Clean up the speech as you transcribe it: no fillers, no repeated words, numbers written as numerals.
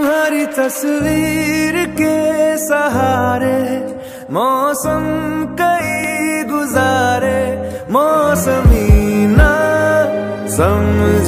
तुम्हारी तस्वीर के सहारे मौसम कई गुजारे, मौसमी ना समझ